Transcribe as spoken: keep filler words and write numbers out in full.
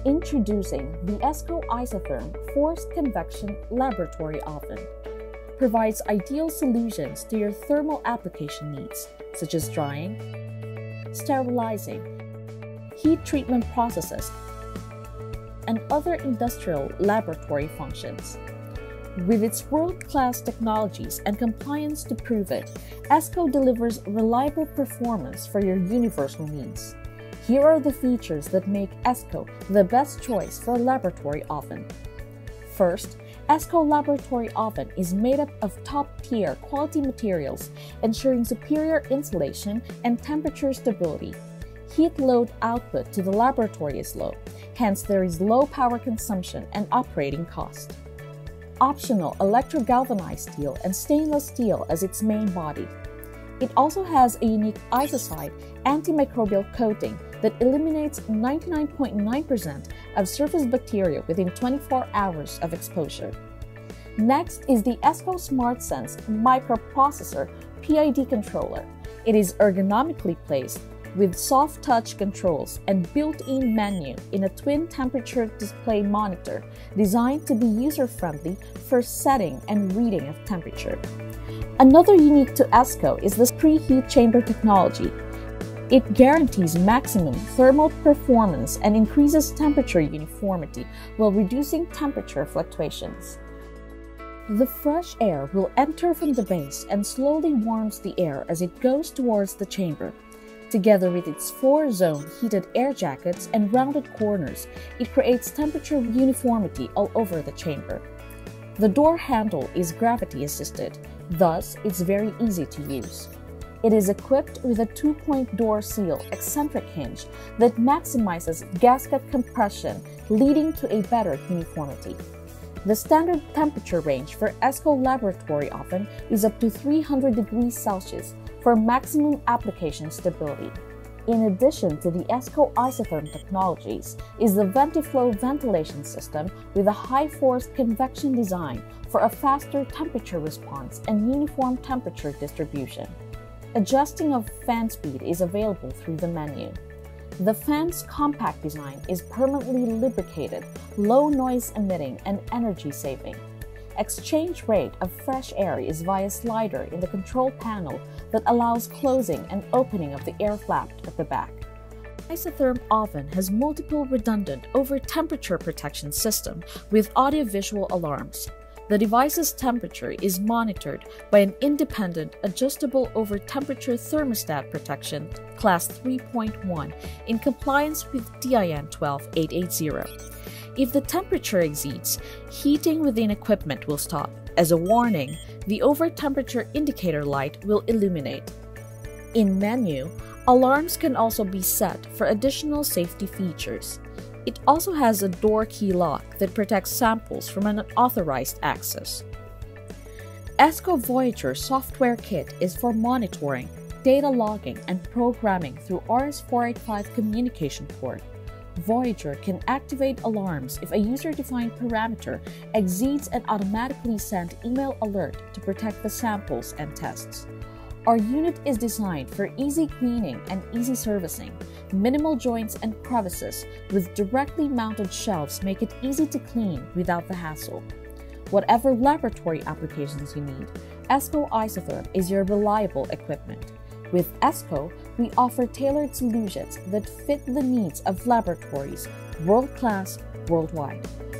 Introducing the Esco Isotherm Forced Convection Laboratory Oven. Provides ideal solutions to your thermal application needs, such as drying, sterilizing, heat treatment processes, and other industrial laboratory functions. With its world-class technologies and compliance to prove it, Esco delivers reliable performance for your universal needs. Here are the features that make Esco the best choice for a laboratory oven. First, Esco Laboratory Oven is made up of top-tier quality materials, ensuring superior insulation and temperature stability. Heat load output to the laboratory is low, hence there is low power consumption and operating cost. Optional electrogalvanized steel and stainless steel as its main body. It also has a unique Isocide antimicrobial coating that eliminates ninety-nine point nine percent of surface bacteria within twenty-four hours of exposure. Next is the Esco SmartSense microprocessor P I D controller. It is ergonomically placed with soft touch controls and built-in menu in a twin temperature display monitor designed to be user-friendly for setting and reading of temperature. Another unique to Esco is the Preheat chamber technology. It guarantees maximum thermal performance and increases temperature uniformity while reducing temperature fluctuations. The fresh air will enter from the base and slowly warms the air as it goes towards the chamber. Together with its four-zone heated air jackets and rounded corners, it creates temperature uniformity all over the chamber. The door handle is gravity-assisted, thus it's very easy to use. It is equipped with a two-point door seal eccentric hinge that maximizes gasket compression, leading to a better uniformity. The standard temperature range for Esco Laboratory Oven is up to three hundred degrees Celsius for maximum application stability. In addition to the Esco Isotherm technologies is the Ventiflow ventilation system with a high-force convection design for a faster temperature response and uniform temperature distribution. Adjusting of fan speed is available through the menu. The fan's compact design is permanently lubricated, low noise emitting, and energy saving. Exchange rate of fresh air is via slider in the control panel that allows closing and opening of the air flap at the back. Isotherm oven has multiple redundant over-temperature protection system with audio-visual alarms. The device's temperature is monitored by an independent adjustable over-temperature thermostat protection class three point one in compliance with D I N twelve eight eighty. If the temperature exceeds, heating within equipment will stop. As a warning, the over-temperature indicator light will illuminate. In menu, alarms can also be set for additional safety features. It also has a door key lock that protects samples from an unauthorized access. Esco Voyager software kit is for monitoring, data logging, and programming through R S four eighty-five communication port. Voyager can activate alarms if a user-defined parameter exceeds and automatically send email alert to protect the samples and tests. Our unit is designed for easy cleaning and easy servicing. Minimal joints and crevices with directly mounted shelves make it easy to clean without the hassle. Whatever laboratory applications you need, Esco Isotherm is your reliable equipment. With Esco, we offer tailored solutions that fit the needs of laboratories, world-class, worldwide.